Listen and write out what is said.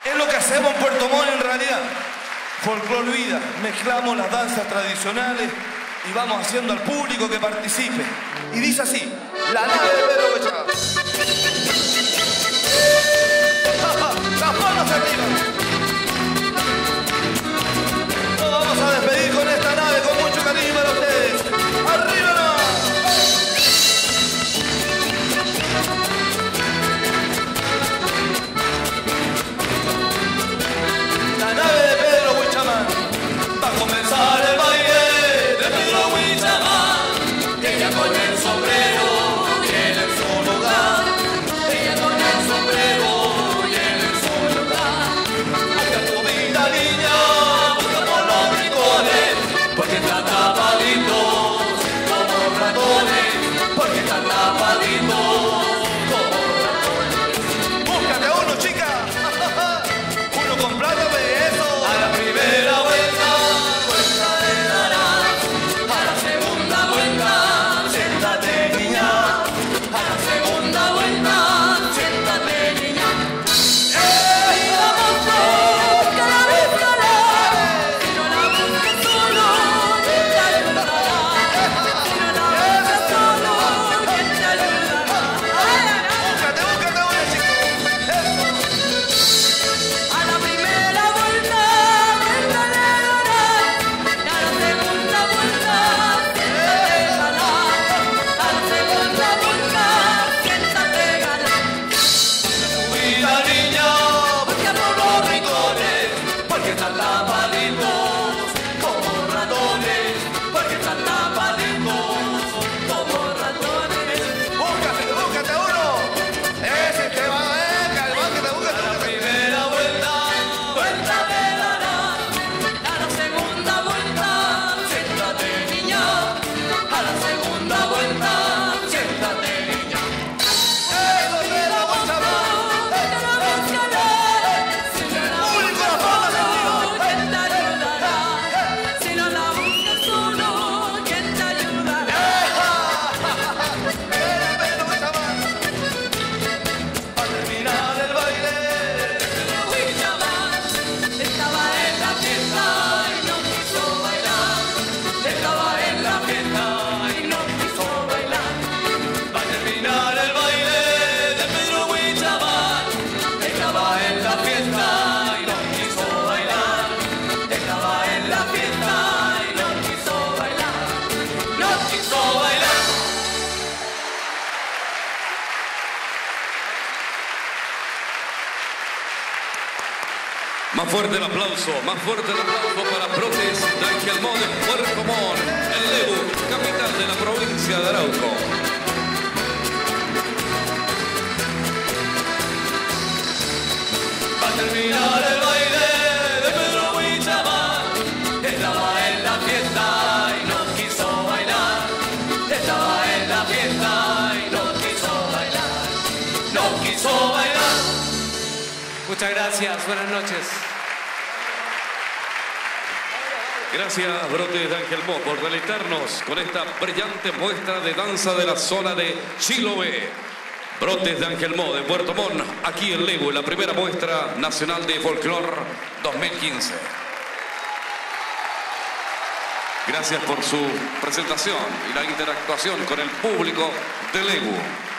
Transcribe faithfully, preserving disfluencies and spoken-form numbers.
Es lo que hacemos en Puerto Montt en realidad. Folclor vida. Mezclamos las danzas tradicionales y vamos haciendo al público que participe. Y dice así, la nave de Pedro Huichaman. ¡Las manos arriba! Nos vamos a despedir con esta nave con mucho cariño para ustedes. ¡Arriba no! La nave de Pedro Huichaman. Va a comenzar el baile de Pedro Huichaman. Ella con el sombrero tiene su lugar. Ella con el sombrero tiene su lugar. Busca tu vida, niña, busca por los rincones, porque están tapaditos como ratones, porque están tapaditos como ratones. Búscate a uno, chica. Uno con plata de eso. A la primera vuelta, vuelta de darás. A la segunda vuelta, siéntate, niña. A la segunda vuelta, siéntate, niña. ¡Eh! ¡Vamos todos! ¡Que la buscará! Si no la buscas solo, ¿quién te ayudará? Si no la buscas solo, ¿quién te ayudará? Búscate, búscate una, chico. Eso. A la primera vuelta, vuelta de darás. Y a la segunda vuelta, siéntate, ganar. A la segunda vuelta, siéntate, ganar. Tu vida, niña, busca por los rincones, porque están tapaditos como ratones, porque están tapaditos como ratones. Búscate, búscate uno. Ese que va a ver, calma, que te buscas. A la primera vuelta, vuelta de darás. A la segunda vuelta, siéntate, niña. A la segunda vuelta, siéntate, niña. ¡Eso te la Huichaman! ¡Público, las palmas arriba! ¿Quién te ayudará? Si no la buscas solo, ¿quién te ayudará? Pedro Huichaman. Al terminar el baile, Pedro Huichaman estaba en la fiesta y no quiso bailar. estaba en la fiesta y no quiso bailar. Va a terminar el baile de Pedro Huichaman. Estaba en la fiesta y no quiso bailar. Estaba en la fiesta y no quiso bailar. No quiso bailar. Más fuerte el aplauso, más fuerte el aplauso para Brotes de Ángel Mo de Puerto Montt, el Lebu, capital de la provincia de Arauco. Va a terminar el baile de Pedro Huichaman. Estaba en la fiesta y no quiso bailar. Estaba en la fiesta y no quiso bailar. No quiso bailar. Muchas gracias, buenas noches. Gracias, Brotes de Ángel Mo, por deleitarnos con esta brillante muestra de danza de la zona de Chiloé. Brotes de Ángel Mo de Puerto Montt, aquí en Lebu, en la primera muestra nacional de folclor dos mil quince. Gracias por su presentación y la interactuación con el público de Lebu.